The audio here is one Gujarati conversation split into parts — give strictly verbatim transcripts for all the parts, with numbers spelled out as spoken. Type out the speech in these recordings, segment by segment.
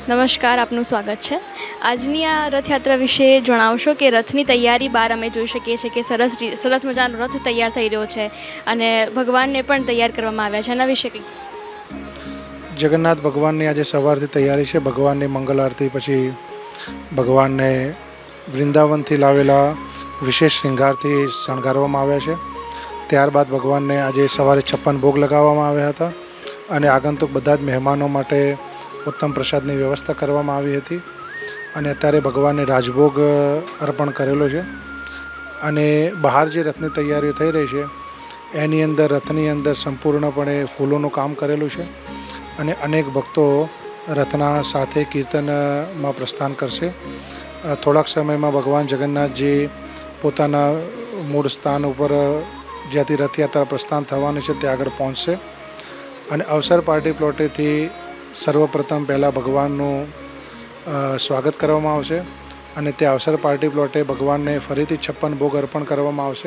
નમસ્કાર, આપનું સ્વાગત છે. આજની આ રથયાત્રા વિશે જણાવશો કે રથની તૈયારી બહાર અમે જોઈ શકીએ છીએ કે સરસ સરસ મજાનો રથ તૈયાર થઈ રહ્યો છે અને ભગવાનને પણ તૈયાર કરવામાં આવ્યા છે. એના વિશે કંઈક જગન્નાથ ભગવાનની આજે સવારથી તૈયારી છે. ભગવાનની મંગલ આરતી, પછી ભગવાનને વૃંદાવનથી લાવેલા વિશેષ શૃંગારથી શણગારવામાં આવ્યા છે. ત્યારબાદ ભગવાનને આજે સવારે છપ્પન ભોગ લગાવવામાં આવ્યા હતા અને આગંતુક બધા જ મહેમાનો માટે ઉત્તમ પ્રસાદની વ્યવસ્થા કરવામાં આવી હતી. અને અત્યારે ભગવાનને રાજભોગ અર્પણ કરેલો છે. અને બહાર જે રથની તૈયારીઓ થઈ રહી છે એની અંદર રથની અંદર સંપૂર્ણપણે ફૂલોનું કામ કરેલું છે અને અનેક ભક્તો રથના સાથે કીર્તનમાં પ્રસ્થાન કરશે. થોડાક સમયમાં ભગવાન જગન્નાથજી પોતાના મૂળ સ્થાન ઉપર જ્યાંથી રથયાત્રા પ્રસ્થાન થવાની છે ત્યાં આગળ પહોંચશે. અને અવસર પાર્ટી પ્લોટેથી સર્વપ્રથમ પહેલાં ભગવાનનું સ્વાગત કરવામાં આવશે અને તે અવસર પાર્ટી પ્લોટે ભગવાનને ફરીથી છપ્પન ભોગ અર્પણ કરવામાં આવશે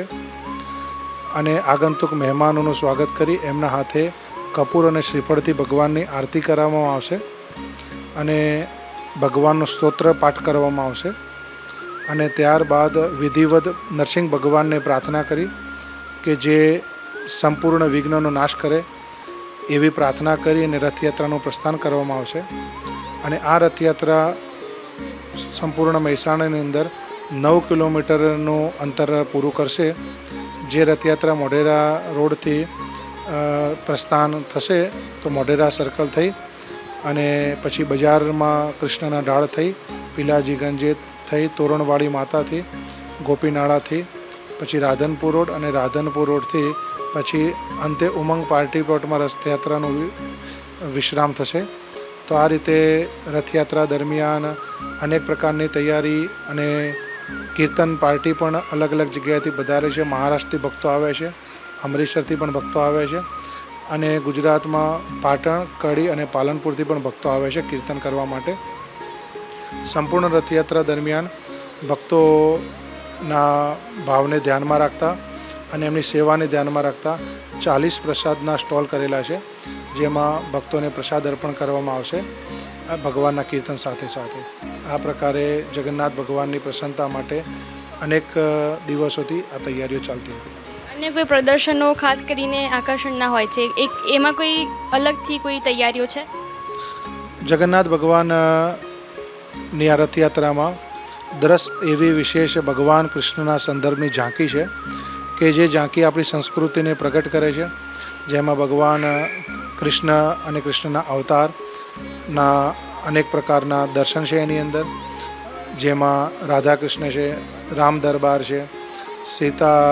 અને આગંતુક મહેમાનોનું સ્વાગત કરી એમના હાથે કપૂર અને શ્રીફળથી ભગવાનની આરતી કરવામાં આવશે અને ભગવાનનું સ્તોત્ર પાઠ કરવામાં આવશે. અને ત્યારબાદ વિધિવત નરસિંહ ભગવાનને પ્રાર્થના કરી કે જે સંપૂર્ણ વિઘ્નનો નાશ કરે એવી પ્રાર્થના કરી અને રથયાત્રાનું પ્રસ્થાન કરવામાં આવશે. અને આ રથયાત્રા સંપૂર્ણ મહેસાણાની અંદર નવ કિલોમીટરનું અંતર પૂરું કરશે. જે રથયાત્રા મોઢેરા રોડથી પ્રસ્થાન થશે તો મોઢેરા સર્કલ થઈ અને પછી બજારમાં કૃષ્ણના ઢાળ થઈ, પીલાજી ગંજે થઈ, તોરણવાડી માતાથી, ગોપીનાળાથી, પછી રાધનપુર રોડ અને રાધનપુર રોડથી પછી અંતે ઉમંગ પાર્ટી પ્લોટમાં રથયાત્રાનો વિશ્રામ થશે. તો આ રીતે રથયાત્રા દરમિયાન અનેક પ્રકારની તૈયારી અને કીર્તન પાર્ટી પણ અલગ અલગ જગ્યાએથી પધારે છે. મહારાષ્ટ્રથી ભક્તો આવે છે, અમૃતસરથી પણ ભક્તો આવે છે અને ગુજરાતમાં પાટણ, કડી અને પાલનપુરથી પણ ભક્તો આવે છે કીર્તન કરવા માટે. સંપૂર્ણ રથયાત્રા દરમિયાન ભક્તોના ભાવને ધ્યાનમાં રાખતા અને એમની સેવાને ધ્યાનમાં રાખતા ચાલીસ પ્રસાદના સ્ટોલ કરેલા છે, જેમાં ભક્તોને પ્રસાદ અર્પણ કરવામાં આવશે ભગવાનના કીર્તન સાથે સાથે. આ પ્રકારે જગન્નાથ ભગવાનની પ્રસન્નતા માટે અનેક દિવસોથી આ તૈયારીઓ ચાલતી હતી. અને કોઈ પ્રદર્શનો ખાસ કરીને આકર્ષણના હોય છે, એક એમાં કોઈ અલગથી કોઈ તૈયારીઓ છે? જગન્નાથ ભગવાનની આ રથયાત્રામાં દસ એવી વિશેષ ભગવાન કૃષ્ણના સંદર્ભની ઝાંકી છે કે જે ઝાંકી આપણી સંસ્કૃતિને પ્રગટ કરે છે. જેમાં ભગવાન કૃષ્ણ અને કૃષ્ણના અવતારના અનેક પ્રકારના દર્શન છે એની અંદર, જેમાં રાધા કૃષ્ણ છે, રામ દરબાર છે, સીતા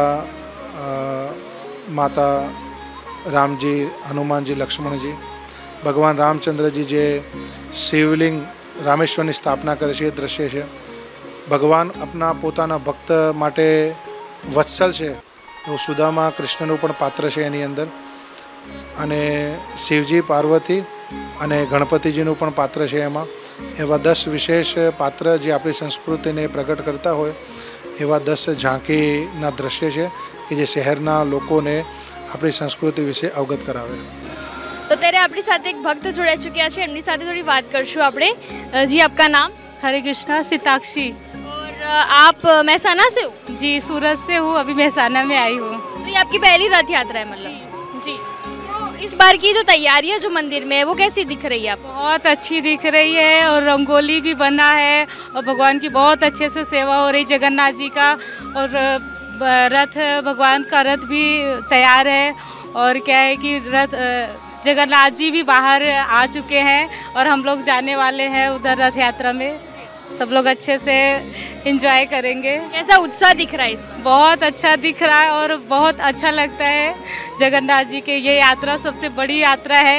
માતા, રામજી, હનુમાનજી, લક્ષ્મણજી, ભગવાન રામચંદ્રજી જે શિવલિંગ રામેશ્વરની સ્થાપના કરે છે એ દ્રશ્ય છે. ભગવાન આપના પોતાના ભક્ત માટે વત્સલ છે એવું સુદામા કૃષ્ણનું પણ પાત્ર છે એની અંદર. અને શિવજી, પાર્વતી અને ગણપતિજીનું પણ પાત્ર છે એમાં. એવા દસ વિશેષ પાત્ર જે આપણી સંસ્કૃતિને પ્રગટ કરતા હોય એવા દસ ઝાંકીના દ્રશ્ય છે કે જે શહેરના લોકોને આપણી સંસ્કૃતિ વિશે અવગત કરાવે. તો ત્યારે આપણી સાથે એક ભક્ત જોડાઈ ચૂક્યા છે, એમની સાથે થોડી વાત કરશું આપણે. જી, આપકા નામ? हरे कृष्णा, सीताक्षी. और आप महसाना से हो? जी, सूरत से हूँ, अभी महसाना में आई हूँ. तो ये आपकी पहली रथ यात्रा है मतलब? जी. तो इस बार की जो तैयारी है जो मंदिर में है वो कैसी दिख रही है आपको? बहुत अच्छी दिख रही है और रंगोली भी बना है और भगवान की बहुत अच्छे से सेवा हो रही जगन्नाथ जी का. और रथ, भगवान का रथ भी तैयार है. और क्या है कि रथ जगन्नाथ जी भी बाहर आ चुके हैं और हम लोग जाने वाले हैं उधर रथ यात्रा में. सब लोग अच्छे से एंजॉय करेंगे. कैसा उत्साह दिख रहा है इसमें? बहुत अच्छा दिख रहा है और बहुत अच्छा लगता है. जगन्नाथ जी के ये यात्रा सबसे बड़ी यात्रा है.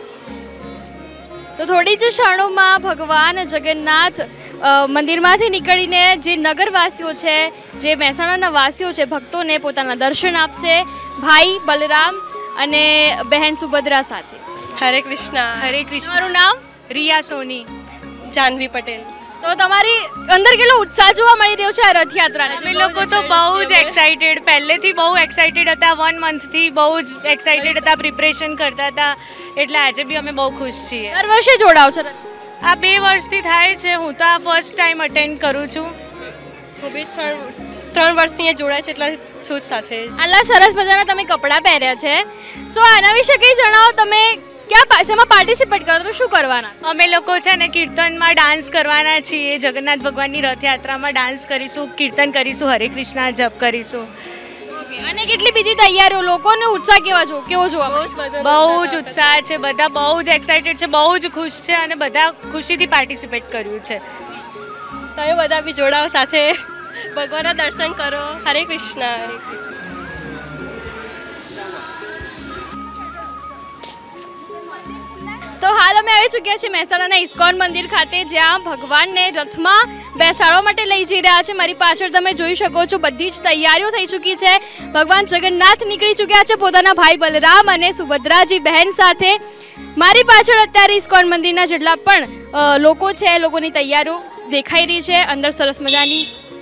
तो थोड़ी ज क्षणों भगवान जगन्नाथ મંદિરમાંથી નીકળીને જે નગરવાસીઓ છે, જે મહેસાણાના વાસીઓ છે, ભક્તોને પોતાના દર્શન આપશે ભાઈ બલરામ અને બહેન સુભદ્રા સાથે. હરે કૃષ્ણ. હરે કૃષ્ણ. મારું નામ? રિયા સોની. જાનવી પટેલ. તો તમારી અંદર કેટલો ઉત્સાહ જોવા મળી રહ્યો છે આ રથયાત્રાને? અમે લોકો તો બહુ જ એક્સાઇટેડ, પહેલેથી બહુ એક્સાઇટેડ હતા. વન મંથથી બહુ જ એક્સાઇટેડ હતા, પ્રિપરેશન કરતા હતા. એટલે આજે બી અમે બહુ ખુશ છીએ. દર વર્ષે જોડાવ છો? આ બે વર્ષથી થાય છે, હું તો આ ફર્સ્ટ ટાઈમ અટેન્ડ કરું છું. હું બી ત્રણ ત્રણ વર્ષથી અહીંયા જોડાય છે એટલે છું જ સાથે. આટલા સરસ મજાના તમે કપડાં પહેર્યા છે, સો આના વિશે કંઈ જણાવો. તમે ક્યાં પાસેમાં પાર્ટિસિપેટ કરો, તમે શું કરવાના? અમે લોકો છે ને કીર્તનમાં ડાન્સ કરવાના છીએ. જગન્નાથ ભગવાનની રથયાત્રામાં ડાન્સ કરીશું, કીર્તન કરીશું, હરે કૃષ્ણ જપ કરીશું. અને કેટલી બીજી તૈયારીઓ, લોકોનો ઉત્સાહ કેવા જો કેવો જોવા મળે છે? બહુ જ ઉત્સાહ છે, બધા બહુ જ એક્સાઇટેડ છે, બહુ જ ખુશ છે અને બધા ખુશીથી પાર્ટિસિપેટ કર્યું છે. તમે બધા બી જોડાઓ સાથે, ભગવાનના દર્શન કરો. હરે કૃષ્ણ હરે કૃષ્ણ. તો હાલ અમે આવી ચૂક્યા છીએ મહેસાણાના ઇસ્કોન મંદિર ખાતે, જ્યાં ભગવાનને રથમાં બેસાડવા માટે લઈ જઈ રહ્યા છે. મારી પાછળ તમે જોઈ શકો છો બધી જ તૈયારીઓ થઈ ચૂકી છે. ભગવાન જગન્નાથ નીકળી ચૂક્યા છે પોતાના ભાઈ બલરામ અને સુભદ્રાજી બહેન સાથે. મારી પાછળ અત્યારે ઇસ્કોન મંદિરના જેટલા પણ લોકો છે, લોકોની તૈયારીઓ દેખાઈ રહી છે અંદર સરસ મજાની.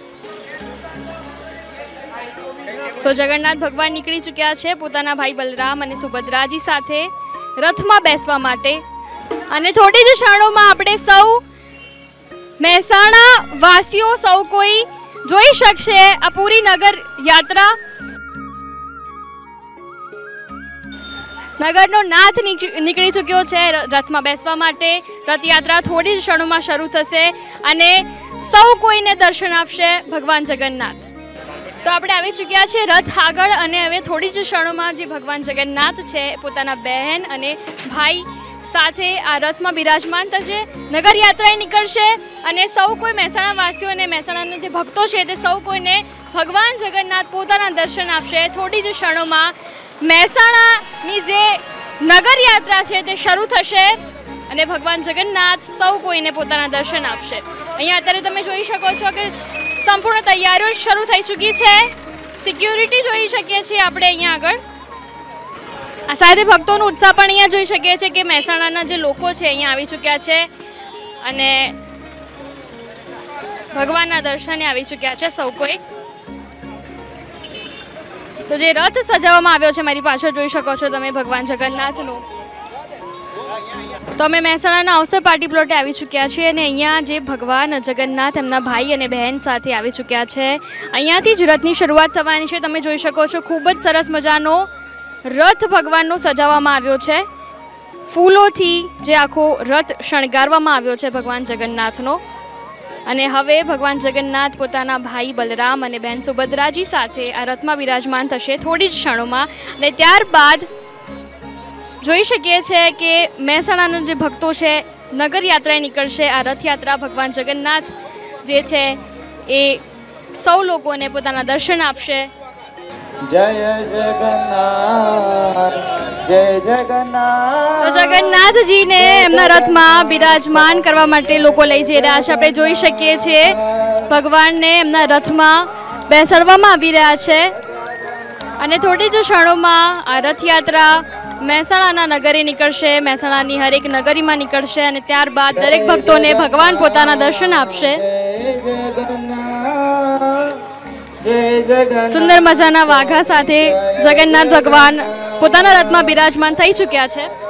તો જગન્નાથ ભગવાન નીકળી ચૂક્યા છે પોતાના ભાઈ બલરામ અને સુભદ્રાજી સાથે રથમાં બેસવા માટે. અને થોડી જ ક્ષણોમાં આપણે સૌ મહેસાણા વાસીઓ સૌ કોઈ જોઈ શકશે આ પૂરી નગર યાત્રા. નગરનો નાથ નીકળી ચૂક્યો છે રથમાં બેસવા માટે. રથયાત્રા થોડી જ ક્ષણોમાં શરૂ થશે અને સૌ કોઈને દર્શન આપશે ભગવાન જગન્નાથ. તો આપણે આવી ચૂક્યા છે રથ આગળ અને હવે થોડી જ ક્ષણોમાં જે ભગવાન જગન્નાથ છે પોતાના બહેન અને ભાઈ સાથે આ રથમાં બિરાજમાન થશે. નગર યાત્રાએ નીકળશે અને સૌ કોઈ મહેસાણા વાસીઓ અને મહેસાણાના જે ભક્તો છે તે સૌ કોઈને ભગવાન જગન્નાથ પોતાના દર્શન આપશે. થોડી જ ક્ષણોમાં મહેસાણાની જે નગર યાત્રા છે તે શરૂ થશે અને ભગવાન જગન્નાથ સૌ કોઈને પોતાના દર્શન આપશે. અહીંયા અત્યારે તમે જોઈ શકો છો કે સંપૂર્ણ તૈયારીઓ શરૂ થઈ ચૂકી છે. સિક્યુરિટી જોઈ શકીએ છીએ આપણે અહીંયા આગળ. આ સાથે ભક્તોનો ઉત્સાહ પણ અહીંયા જોઈ શકીએ છીએ કે મહેસાણાના જે લોકો છે અહીંયા આવી ચૂક્યા છે અને ભગવાનના દર્શને આવી ચૂક્યા છે સૌ કોઈ. તો જે રથ સજાવવામાં આવ્યો છે મારી પાછળ જોઈ શકો છો તમે ભગવાન જગન્નાથનો. તો અમે મહેસાણાના અવસર પાર્ટી પ્લોટે આવી ચૂક્યા છીએ અને અહીંયા જે ભગવાન જગન્નાથ એમના ભાઈ અને બહેન સાથે આવી ચૂક્યા છે. અહીંયાથી જ રથની શરૂઆત થવાની છે. તમે જોઈ શકો છો ખૂબ જ સરસ મજાનો રથ ભગવાનનો સજાવવામાં આવ્યો છે. ફૂલોથી જે આખો રથ શણગારવામાં આવ્યો છે ભગવાન જગન્નાથનો. અને હવે ભગવાન જગન્નાથ પોતાના ભાઈ બલરામ અને બહેન સુભદ્રાજી સાથે આ રથમાં બિરાજમાન થશે થોડી જ ક્ષણોમાં. અને ત્યારબાદ જોઈ શકીએ છીએ કે મહેસાણાના જે ભક્તો છે નગર યાત્રાએ નીકળશે. આ રથયાત્રા ભગવાન જગન્નાથ જે છે એ સૌ લોકોને પોતાના દર્શન આપશે. જય જગન્નાથ જય જગન્નાથ. તો જગન્નાથજીને એમના રથમાં બિરાજમાન કરવા માટે લોકો લઈ જઈ રહ્યા છે. આપણે જોઈ શકીએ છીએ ભગવાનને એમના રથમાં બેસાડવામાં આવી રહ્યા છે અને થોડી જ ક્ષણોમાં આ રથયાત્રા મહેસાણાના નગરે નીકળશે. મહેસાણાની હરેક નગરીમાં નીકળશે અને ત્યારબાદ દરેક ભક્તોને ભગવાન પોતાના દર્શન આપશે. સુંદર મજાના વાઘા સાથે જગન્નાથ ભગવાન પોતાના રથમાં બિરાજમાન થઈ ચૂક્યા છે.